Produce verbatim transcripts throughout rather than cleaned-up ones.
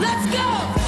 Let's go!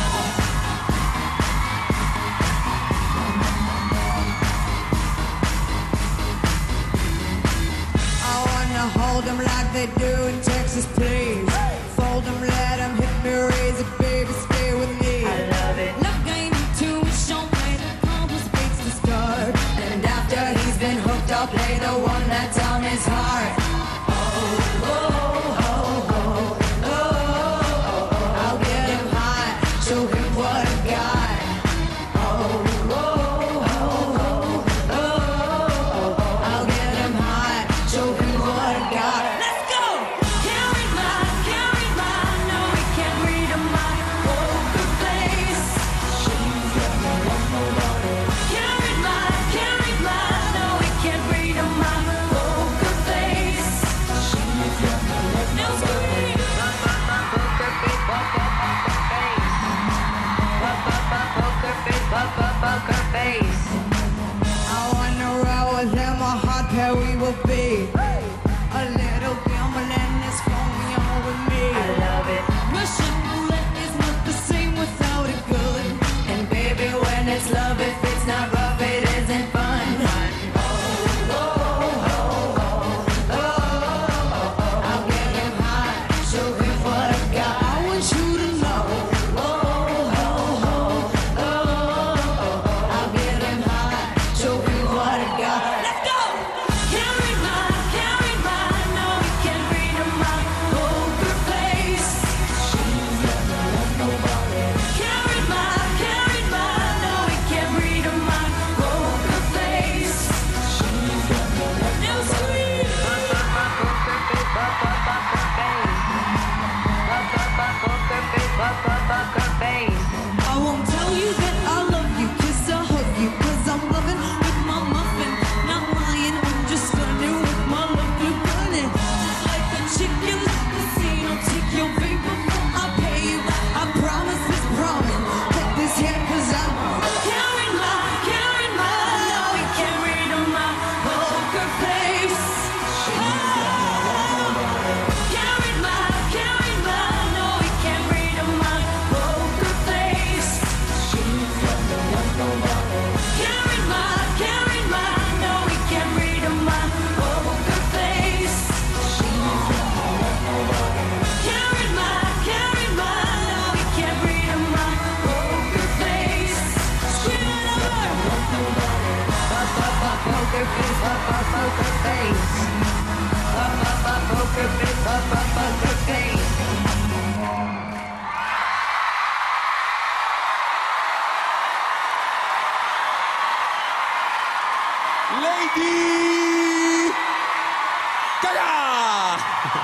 Hold them like they do in Texas, please. Fold them, let them hit me, raise it, baby, stay with me. I love it. Love ain't too short, play the compass beats to start. And after he's been hooked, I'll play the one that's on his heart. Oh, oh, oh, oh, oh, oh, oh. I'll get him high, show him what I got. Oh, oh, oh, oh, oh, oh. I'll get him high, show him what I got. Let's go! Can't read my, can't read my, no, we can't read my poker face. Can't read my, can't read my, no, we can't read my poker face. No scream. Poker face, poker face, poker face. I wanna roll with him, a hot pair we will be. A little gambling is going on with me. I love it. Russian roulette is not the same without a gun. And baby, when it's love, if it's not rough, it isn't fun. Oh, oh, oh, oh, oh, oh. I'll get him high, show him what I got. I want you to know. Oh, oh, oh, oh, oh. I'll get him high, show him what I got. Let's go! Can't read my, can't read my, no, we can't read my poker face. Can't read my, can't read my, no, we can't read my poker face. No scream. I won't tell you that I love you, kiss or hug you, cause I'm loving with my muffin. Not lying, I'm just stunning with my love blue burning. Just like a chicken at the scene, I'll take your bait before I pay you. I promise this promise, take this here cause I'm can't read my, can't read my, no, we can't read my poker face. Can't read my, can't read my, no, we can't read my poker face. Can't read my, can't read my, no, we can't read my poker face. Can't read my, can't read my, no, we can't read my poker face. Scream it over. Poker face, poker face. Poker face, poker face. Lady Gaga!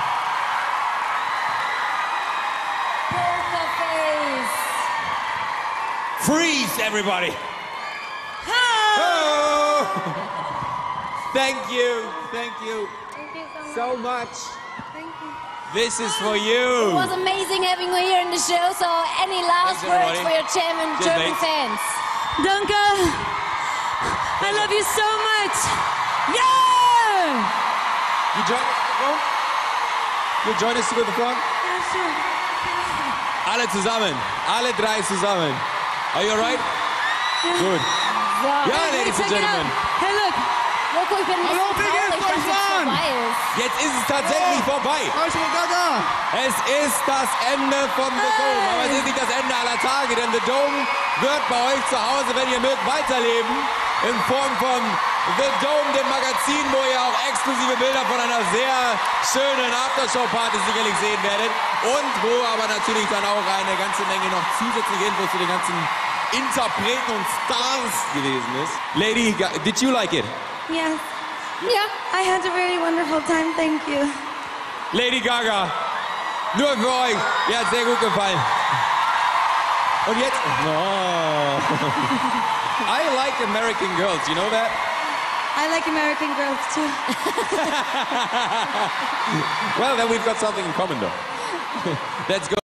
Poker face. Freeze, everybody! Hi. Oh! Thank you, thank you Thank you so so much. much. Thank you. This is for It you. was amazing having you here in the show. So, any last Thanks, words everybody. for your German, Cheers, German mates. fans? Danke. I love you so much. Yeah! You join us to the front? You join us to the front? Yeah, sure. Alle zusammen. Alle drei zusammen. Are you alright? Good. So, Ja, Hey, ladies and check it out. gentlemen. Hey, look. Loco, ich bin ein Hallo, bisschen wie geht's traurig, euch, dass es Mann? vorbei ist. Jetzt ist es tatsächlich vorbei. Rachel Gaga! Es ist das Ende von The Dome. Aber es ist nicht das Ende aller Tage, denn The Dome wird bei euch zu Hause, wenn ihr mögt, weiterleben. In Form von The Dome, dem Magazin, wo ihr auch exklusive Bilder von einer sehr schönen Aftershow-Party sicherlich sehen werdet. Und wo aber natürlich dann auch eine ganze Menge noch zusätzliche Infos zu den ganzen Interpreten und Stars gewesen ist. Lady, Ga- did you like it? Yes. Ja. I had a very wonderful time. Thank you. Lady Gaga, nur für euch. Mir hat sehr gut gefallen. Und jetzt... Oh. I like American Girls, you know that? I like American girls too. Well, then we've got something in common though. Let's go.